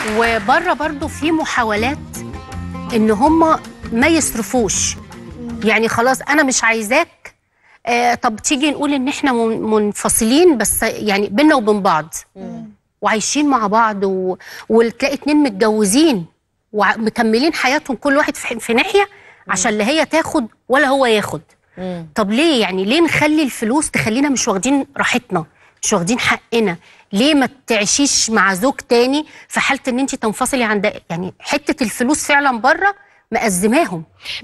وبره برضو في محاولات ان هم ما يصرفوش. يعني خلاص انا مش عايزاك، طب تيجي نقول ان احنا منفصلين بس يعني بينا وبين بعض وعايشين مع بعض وتلاقي اتنين متجوزين ومكملين حياتهم كل واحد في ناحية عشان لا هي تاخد ولا هو ياخد. طب ليه؟ يعني ليه نخلي الفلوس تخلينا مش واخدين راحتنا، مش واخدين حقنا؟ ليه ما تعيشيش مع زوج تاني في حالة ان انت تنفصلي عن يعني حتة الفلوس فعلا بره مأزماهم.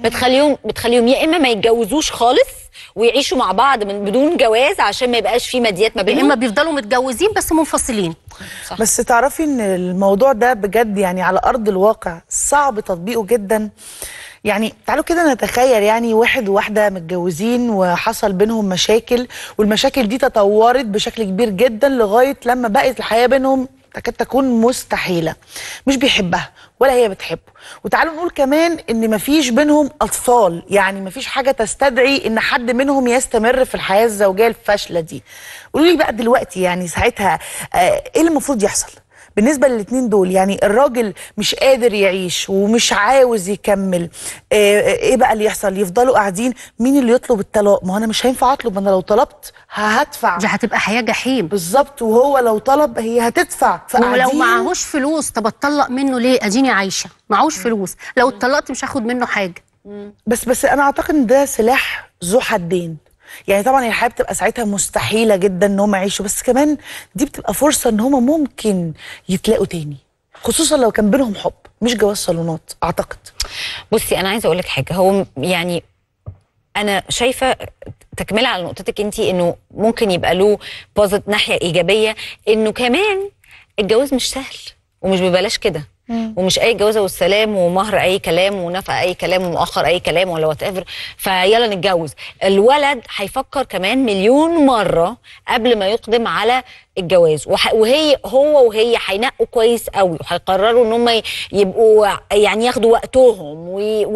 بتخليهم يا اما ما يتجوزوش خالص ويعيشوا مع بعض من بدون جواز عشان ما يبقاش في ماديات ما بينهم، يا اما بيفضلوا متجوزين بس منفصلين. صح. بس تعرفي ان الموضوع ده بجد يعني على ارض الواقع صعب تطبيقه جدا. يعني تعالوا كده نتخيل يعني واحد وواحدة متجوزين وحصل بينهم مشاكل، والمشاكل دي تطورت بشكل كبير جدا لغاية لما بقت الحياة بينهم تكاد تكون مستحيلة، مش بيحبها ولا هي بتحبه. وتعالوا نقول كمان ان مفيش بينهم اطفال، يعني مفيش حاجة تستدعي ان حد منهم يستمر في الحياة الزوجية الفاشلة دي. قولوا لي بقى دلوقتي يعني ساعتها ايه اللي المفروض يحصل بالنسبة للاتنين دول؟ يعني الراجل مش قادر يعيش ومش عاوز يكمل، ايه بقى اللي يحصل؟ يفضلوا قاعدين؟ مين اللي يطلب الطلاق؟ ما انا مش هينفع اطلب، انا لو طلبت هدفع، دي هتبقى حياة جحيم. بالظبط. وهو لو طلب هي هتدفع. ولو معهوش فلوس طب اتطلق منه ليه؟ اديني عايشة معهوش فلوس، لو اتطلقت مش هاخد منه حاجة. بس انا اعتقد ان ده سلاح ذو حدين. يعني طبعا الحياه بتبقى ساعتها مستحيله جدا ان هم يعيشوا، بس كمان دي بتبقى فرصه ان هم ممكن يتلاقوا تاني، خصوصا لو كان بينهم حب مش جواز صالونات اعتقد. بصي انا عايزه اقول لك حاجه، هو يعني انا شايفه تكمله على نقطتك انت انه ممكن يبقى له ناحيه ايجابيه، انه كمان الجواز مش سهل ومش ببلاش كده، ومش اي جوازه والسلام ومهر اي كلام ونفقه اي كلام ومؤخر اي كلام ولا وات ايفر فيلا نتجوز. الولد هيفكر كمان مليون مره قبل ما يقدم على الجواز، وهي هينقوا كويس قوي وهيقرروا ان هم يبقوا يعني ياخدوا وقتهم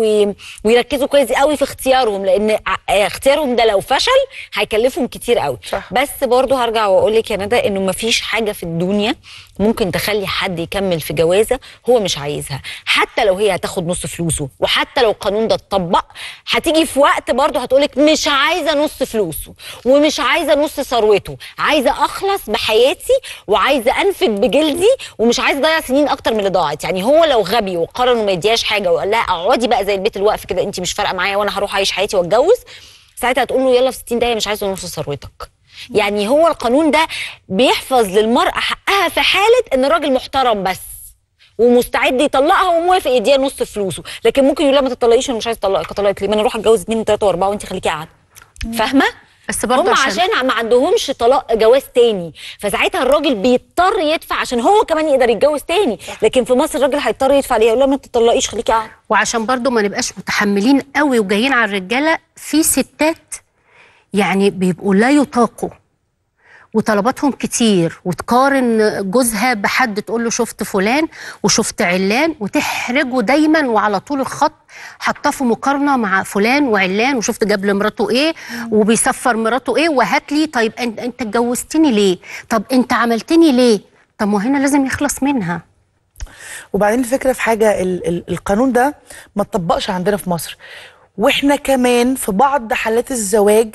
ويركزوا كويس قوي في اختيارهم، لان اختيارهم ده لو فشل هيكلفهم كتير قوي. صح. بس برضو هرجع واقول لك يا ندى انه مفيش حاجه في الدنيا ممكن تخلي حد يكمل في جوازه هو مش عايزها، حتى لو هي هتاخد نص فلوسه، وحتى لو القانون ده اتطبق هتيجي في وقت برضو هتقولك مش عايزه نص فلوسه ومش عايزه نص ثروته، عايزه اخلص بحياتي وعايزه انفد بجلدي ومش عايزه اضيع سنين اكتر من اللي ضاعت. يعني هو لو غبي وقرر انه ما يديهاش حاجه وقال لها اقعدي بقى زي البيت الوقف كده، انت مش فارقه معايا وانا هروح اعيش حياتي واتجوز، ساعتها هتقول له يلا في 60 دقيقه مش عايزه نص ثروتك. يعني هو القانون ده بيحفظ للمرأة حقها في حالة ان الراجل محترم بس ومستعد يطلقها وموافق يديها نص فلوسه، لكن ممكن يقول لها ما تطلقيش انا مش عايز اطلقك، اطلقك ليه؟ ما انا اروح اتجوز 2 و3 و4 وانت خليكي قاعده. فاهمه؟ بس برضه هم عشان ما عندهمش طلاق جواز تاني، فساعتها الراجل بيضطر يدفع عشان هو كمان يقدر يتجوز تاني. لكن في مصر الراجل هيضطر يدفع ليه؟ يقول لها ما تطلقيش خليكي قاعده. وعشان برضه ما نبقاش متحملين قوي وجايين على الرجاله، في ستات يعني بيبقوا لا يطاقوا وطلباتهم كتير، وتقارن جوزها بحد، تقول له شفت فلان وشفت علان، وتحرجه دايما وعلى طول الخط حطاه في مقارنه مع فلان وعلان، وشفت جاب لمراته ايه وبيسفر مراته ايه، وهات لي طيب انت اتجوزتني ليه؟ طب انت عملتني ليه؟ طب ما هنا لازم يخلص منها. وبعدين الفكره في حاجه، القانون ده ما اتطبقش عندنا في مصر، واحنا كمان في بعض حالات الزواج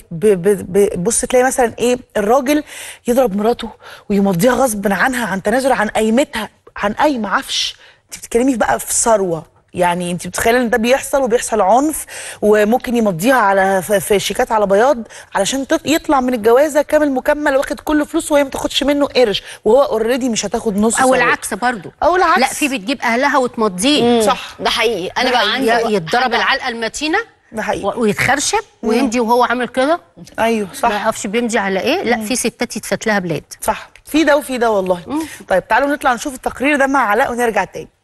بص تلاقي مثلا ايه، الراجل يضرب مراته ويمضيها غصب عنها عن تنازل عن قيمتها، عن قايمه عفش. انت بتتكلمي بقى في ثروه، يعني انت بتتخيلي ان ده بيحصل وبيحصل عنف، وممكن يمضيها على في شيكات على بياض علشان يطلع من الجوازه كامل مكمل واخد كل فلوسه وهي ما تاخدش منه قرش، وهو اوريدي مش هتاخد نص. او العكس برضه، او العكس، لا في بتجيب اهلها وتمضيه. صح، ده حقيقي. انا بقى عندي يتضرب العلقه المتينه ده حقيقي ويتخرشب ويمضي وهو عامل كده. ايوه صح، ما يعرفش بيمضي على ايه. لا في ستات يتفت لها بلاد. صح، في ده وفي ده والله. طيب تعالوا نطلع نشوف التقرير ده مع علاء ونرجع تاني.